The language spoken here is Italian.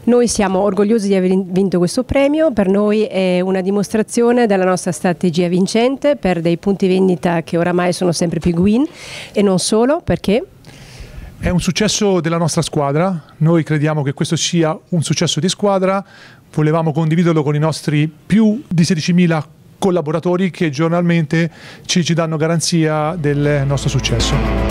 Noi siamo orgogliosi di aver vinto questo premio, per noi è una dimostrazione della nostra strategia vincente per dei punti vendita che oramai sono sempre più green e non solo, perché è un successo della nostra squadra, noi crediamo che questo sia un successo di squadra, volevamo condividerlo con i nostri più di 16.000 collaboratori che giornalmente ci danno garanzia del nostro successo.